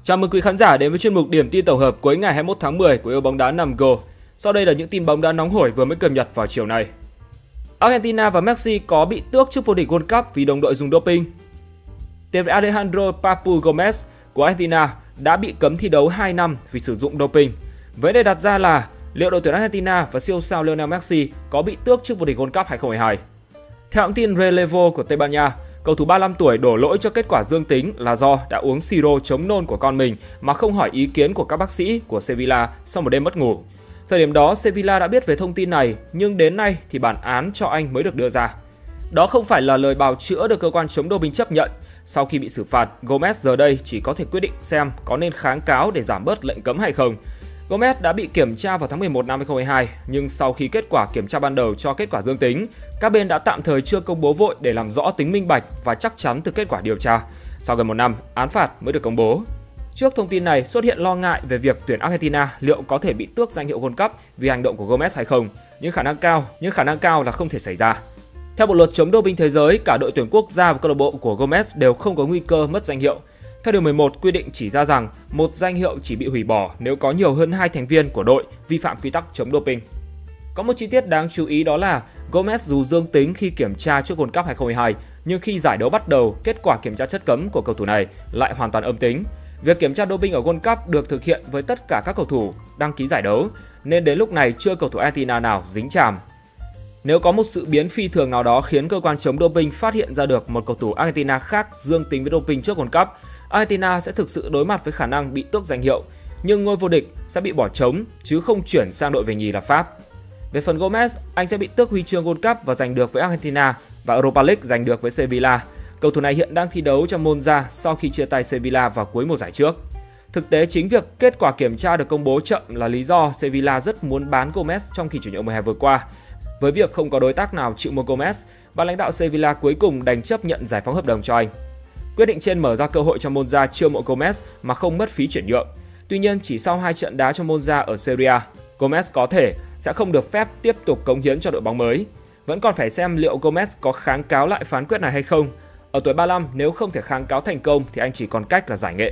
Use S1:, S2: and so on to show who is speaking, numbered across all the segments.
S1: Chào mừng quý khán giả đến với chuyên mục điểm tin tổng hợp cuối ngày 21 tháng 10 của Yêu Bóng Đá 5Go. Sau đây là những tin bóng đá nóng hổi vừa mới cập nhật vào chiều nay. Argentina và Messi có bị tước chức vô địch World Cup vì đồng đội dùng doping. Tiền vệ Alejandro Papu Gomez của Argentina đã bị cấm thi đấu 2 năm vì sử dụng doping. Vấn đề đặt ra là liệu đội tuyển Argentina và siêu sao Lionel Messi có bị tước chức vô địch World Cup 2022? Theo hãng tin Relevo của Tây Ban Nha, cầu thủ 35 tuổi đổ lỗi cho kết quả dương tính là do đã uống siro chống nôn của con mình mà không hỏi ý kiến của các bác sĩ của Sevilla sau một đêm mất ngủ. Thời điểm đó, Sevilla đã biết về thông tin này, nhưng đến nay thì bản án cho anh mới được đưa ra. Đó không phải là lời bào chữa được cơ quan chống doping chấp nhận. Sau khi bị xử phạt, Gomez giờ đây chỉ có thể quyết định xem có nên kháng cáo để giảm bớt lệnh cấm hay không. Gomez đã bị kiểm tra vào tháng 11 năm 2022, nhưng sau khi kết quả kiểm tra ban đầu cho kết quả dương tính, các bên đã tạm thời chưa công bố vội để làm rõ tính minh bạch và chắc chắn từ kết quả điều tra. Sau gần một năm, án phạt mới được công bố. Trước thông tin này, xuất hiện lo ngại về việc tuyển Argentina liệu có thể bị tước danh hiệu World Cup vì hành động của Gomez hay không, nhưng khả năng cao là không thể xảy ra. Theo Bộ luật chống doping thế giới, cả đội tuyển quốc gia và câu lạc bộ của Gomez đều không có nguy cơ mất danh hiệu. Theo điều 11, quy định chỉ ra rằng một danh hiệu chỉ bị hủy bỏ nếu có nhiều hơn 2 thành viên của đội vi phạm quy tắc chống doping. Có một chi tiết đáng chú ý đó là Gomez dù dương tính khi kiểm tra trước World Cup 2022, nhưng khi giải đấu bắt đầu, kết quả kiểm tra chất cấm của cầu thủ này lại hoàn toàn âm tính. Việc kiểm tra doping ở World Cup được thực hiện với tất cả các cầu thủ đăng ký giải đấu, nên đến lúc này chưa cầu thủ Argentina nào dính chàm. Nếu có một sự biến phi thường nào đó khiến cơ quan chống doping phát hiện ra được một cầu thủ Argentina khác dương tính với doping trước World Cup, Argentina sẽ thực sự đối mặt với khả năng bị tước danh hiệu, nhưng ngôi vô địch sẽ bị bỏ trống chứ không chuyển sang đội về nhì là Pháp. Về phần Gomez, anh sẽ bị tước huy chương World Cup và giành được với Argentina và Europa League giành được với Sevilla. Cầu thủ này hiện đang thi đấu cho Monza sau khi chia tay Sevilla vào cuối mùa giải trước. Thực tế, chính việc kết quả kiểm tra được công bố chậm là lý do Sevilla rất muốn bán Gomez trong kỳ chuyển nhượng mùa hè vừa qua. Với việc không có đối tác nào chịu mua Gomez, ban lãnh đạo Sevilla cuối cùng đành chấp nhận giải phóng hợp đồng cho anh. Quyết định trên mở ra cơ hội cho Monza chiêu mộ Gomez mà không mất phí chuyển nhượng. Tuy nhiên, chỉ sau 2 trận đá cho Monza ở Serie A, Gomez có thể sẽ không được phép tiếp tục cống hiến cho đội bóng mới. Vẫn còn phải xem liệu Gomez có kháng cáo lại phán quyết này hay không. Ở tuổi 35, nếu không thể kháng cáo thành công thì anh chỉ còn cách là giải nghệ.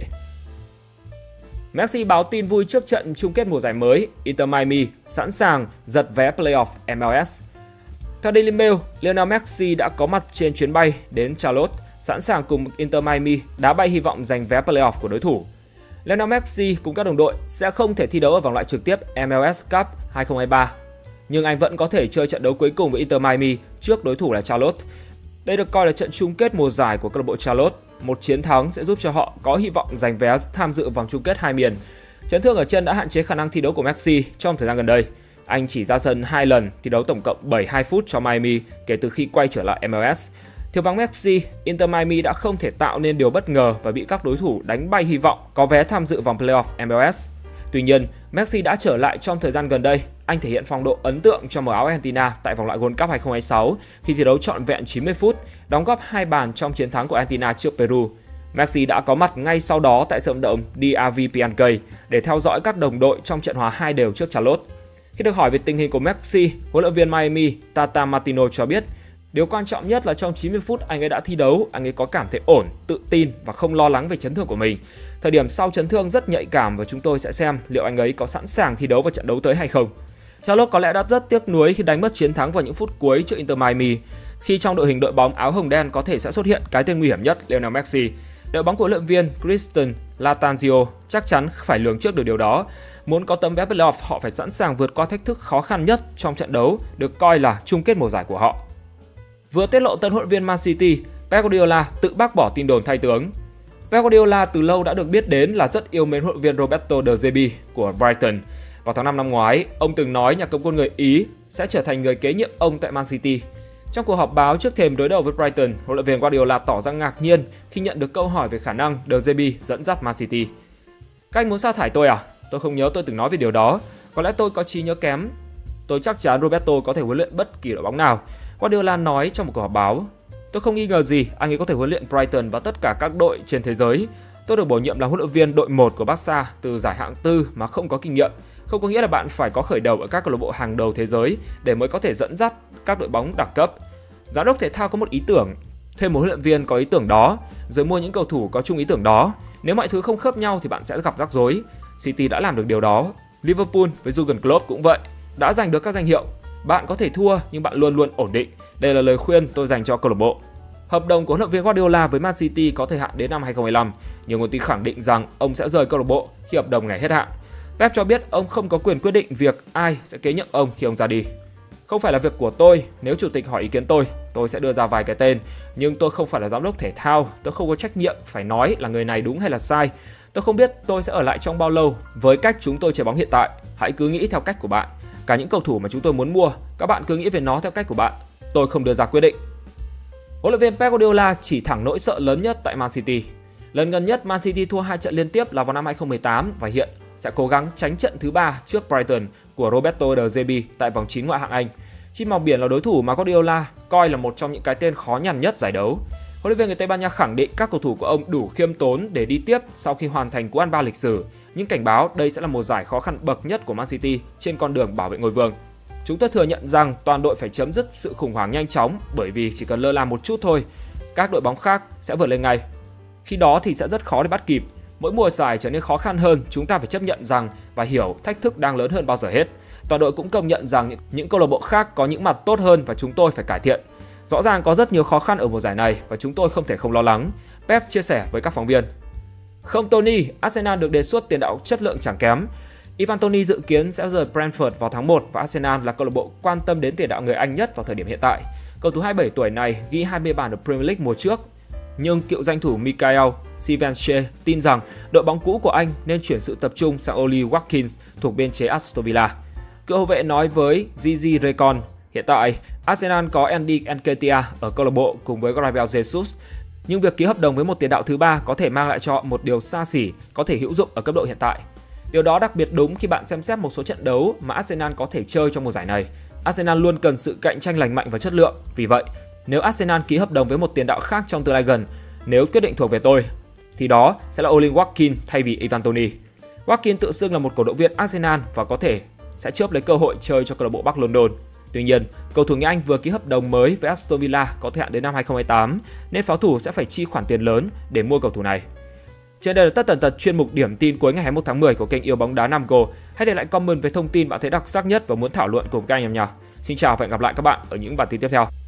S1: Messi báo tin vui trước trận chung kết mùa giải mới, Inter Miami sẵn sàng giật vé playoff MLS. Theo Daily Mail, Lionel Messi đã có mặt trên chuyến bay đến Charlotte, sẵn sàng cùng Inter Miami đá bay hy vọng giành vé playoff của đối thủ. Lionel Messi cùng các đồng đội sẽ không thể thi đấu ở vòng loại trực tiếp MLS Cup 2023, nhưng anh vẫn có thể chơi trận đấu cuối cùng với Inter Miami trước đối thủ là Charlotte. Đây được coi là trận chung kết mùa giải của câu lạc bộ Charlotte. Một chiến thắng sẽ giúp cho họ có hy vọng giành vé tham dự vòng chung kết hai miền. Chấn thương ở chân đã hạn chế khả năng thi đấu của Messi trong thời gian gần đây. Anh chỉ ra sân 2 lần, thi đấu tổng cộng 72 phút cho Miami kể từ khi quay trở lại MLS. Thiếu vắng Messi, Inter Miami đã không thể tạo nên điều bất ngờ và bị các đối thủ đánh bay hy vọng có vé tham dự vòng playoff MLS. Tuy nhiên, Messi đã trở lại trong thời gian gần đây. Anh thể hiện phong độ ấn tượng cho màu áo Argentina tại vòng loại World Cup 2026 khi thi đấu trọn vẹn 90 phút, đóng góp 2 bàn trong chiến thắng của Argentina trước Peru. Messi đã có mặt ngay sau đó tại sân vận động DRV-Piankey để theo dõi các đồng đội trong trận hòa 2-2 trước Charlotte. Khi được hỏi về tình hình của Messi, huấn luyện viên Miami Tata Martino cho biết điều quan trọng nhất là trong 90 phút anh ấy đã thi đấu, anh ấy có cảm thấy ổn, tự tin và không lo lắng về chấn thương của mình. Thời điểm sau chấn thương rất nhạy cảm và chúng tôi sẽ xem liệu anh ấy có sẵn sàng thi đấu vào trận đấu tới hay không. Charlotte có lẽ đã rất tiếc nuối khi đánh mất chiến thắng vào những phút cuối trước Inter Miami, khi trong đội hình đội bóng áo hồng đen có thể sẽ xuất hiện cái tên nguy hiểm nhất, Lionel Messi. Đội bóng của huấn luyện viên Cristian Lattanzio chắc chắn phải lường trước được điều đó. Muốn có tấm vé playoff, họ phải sẵn sàng vượt qua thách thức khó khăn nhất trong trận đấu được coi là chung kết mùa giải của họ. Vừa tiết lộ tân huấn luyện viên Man City, Pep Guardiola tự bác bỏ tin đồn thay tướng. Pep Guardiola từ lâu đã được biết đến là rất yêu mến huấn luyện viên Roberto De Zerbi của Brighton. Vào tháng 5 năm ngoái, ông từng nói nhà cầm quân người Ý sẽ trở thành người kế nhiệm ông tại Man City. Trong cuộc họp báo trước thềm đối đầu với Brighton, huấn luyện viên Guardiola tỏ ra ngạc nhiên khi nhận được câu hỏi về khả năng De Zerbi dẫn dắt Man City. Các anh muốn sa thải tôi à? Tôi không nhớ tôi từng nói về điều đó. Có lẽ tôi có trí nhớ kém. Tôi chắc chắn Roberto có thể huấn luyện bất kỳ đội bóng nào, Guardiola nói trong một cuộc họp báo. Tôi không nghi ngờ gì anh ấy có thể huấn luyện Brighton và tất cả các đội trên thế giới. Tôi được bổ nhiệm làm huấn luyện viên đội 1 của Barca từ giải hạng tư mà không có kinh nghiệm. Không có nghĩa là bạn phải có khởi đầu ở các câu lạc bộ hàng đầu thế giới để mới có thể dẫn dắt các đội bóng đẳng cấp. Giám đốc thể thao có một ý tưởng, thuê một huấn luyện viên có ý tưởng đó, rồi mua những cầu thủ có chung ý tưởng đó. Nếu mọi thứ không khớp nhau thì bạn sẽ gặp rắc rối. City đã làm được điều đó. Liverpool với Jurgen Klopp cũng vậy, đã giành được các danh hiệu. Bạn có thể thua nhưng bạn luôn luôn ổn định. Đây là lời khuyên tôi dành cho câu lạc bộ. Hợp đồng của huấn luyện viên Guardiola với Man City có thời hạn đến năm 2025, nhiều nguồn tin khẳng định rằng ông sẽ rời câu lạc bộ khi hợp đồng này hết hạn. Pep cho biết ông không có quyền quyết định việc ai sẽ kế nhiệm ông khi ông ra đi. Không phải là việc của tôi, nếu chủ tịch hỏi ý kiến tôi sẽ đưa ra vài cái tên, nhưng tôi không phải là giám đốc thể thao, tôi không có trách nhiệm phải nói là người này đúng hay là sai. Tôi không biết tôi sẽ ở lại trong bao lâu với cách chúng tôi chơi bóng hiện tại. Hãy cứ nghĩ theo cách của bạn. Cả những cầu thủ mà chúng tôi muốn mua, các bạn cứ nghĩ về nó theo cách của bạn. Tôi không đưa ra quyết định. Huấn luyện viên Pep Guardiola chỉ thẳng nỗi sợ lớn nhất tại Man City. Lần gần nhất Man City thua 2 trận liên tiếp là vào năm 2018 và hiện sẽ cố gắng tránh trận thứ 3 trước Brighton của Roberto De Zerbi tại vòng 9 ngoại hạng Anh. Chim màu biển là đối thủ mà Guardiola coi là một trong những cái tên khó nhằn nhất giải đấu. Huấn luyện viên người Tây Ban Nha khẳng định các cầu thủ của ông đủ khiêm tốn để đi tiếp sau khi hoàn thành cú ăn ba lịch sử, nhưng cảnh báo đây sẽ là một giải khó khăn bậc nhất của Man City trên con đường bảo vệ ngôi vương. Chúng tôi thừa nhận rằng toàn đội phải chấm dứt sự khủng hoảng nhanh chóng, bởi vì chỉ cần lơ là một chút thôi, các đội bóng khác sẽ vượt lên ngay. Khi đó thì sẽ rất khó để bắt kịp. Mỗi mùa giải trở nên khó khăn hơn, chúng ta phải chấp nhận rằng và hiểu thách thức đang lớn hơn bao giờ hết. Toàn đội cũng công nhận rằng những câu lạc bộ khác có những mặt tốt hơn và chúng tôi phải cải thiện. Rõ ràng có rất nhiều khó khăn ở mùa giải này và chúng tôi không thể không lo lắng, Pep chia sẻ với các phóng viên. Không Tony, Arsenal được đề xuất tiền đạo chất lượng chẳng kém. Ivan Toney dự kiến sẽ rời Brentford vào tháng 1 và Arsenal là câu lạc bộ quan tâm đến tiền đạo người Anh nhất vào thời điểm hiện tại. Cầu thủ 27 tuổi này ghi 20 bàn ở Premier League mùa trước. Nhưng cựu danh thủ Michael Stevenson tin rằng đội bóng cũ của anh nên chuyển sự tập trung sang Oli Watkins thuộc biên chế Aston Villa. Cựu hậu vệ nói với Gigi Recon, hiện tại Arsenal có Andy Nketiah ở câu lạc bộ cùng với Gabriel Jesus, nhưng việc ký hợp đồng với một tiền đạo thứ ba có thể mang lại cho họ một điều xa xỉ có thể hữu dụng ở cấp độ hiện tại. Điều đó đặc biệt đúng khi bạn xem xét một số trận đấu mà Arsenal có thể chơi trong mùa giải này. Arsenal luôn cần sự cạnh tranh lành mạnh và chất lượng. Vì vậy, nếu Arsenal ký hợp đồng với một tiền đạo khác trong tương lai gần, nếu quyết định thuộc về tôi, thì đó sẽ là Oli Watkins thay vì Ivan Toney. Watkins tự xưng là một cổ động viên Arsenal và có thể sẽ chớp lấy cơ hội chơi cho câu lạc bộ Bắc London. Tuy nhiên, cầu thủ người Anh vừa ký hợp đồng mới với Aston Villa có thời hạn đến năm 2028, nên pháo thủ sẽ phải chi khoản tiền lớn để mua cầu thủ này. Trên đây là tất tần tật chuyên mục điểm tin cuối ngày 21 tháng 10 của kênh Yêu Bóng Đá Nam Go. Hãy để lại comment về thông tin bạn thấy đặc sắc nhất và muốn thảo luận cùng các anh em nhé. Xin chào và hẹn gặp lại các bạn ở những bản tin tiếp theo.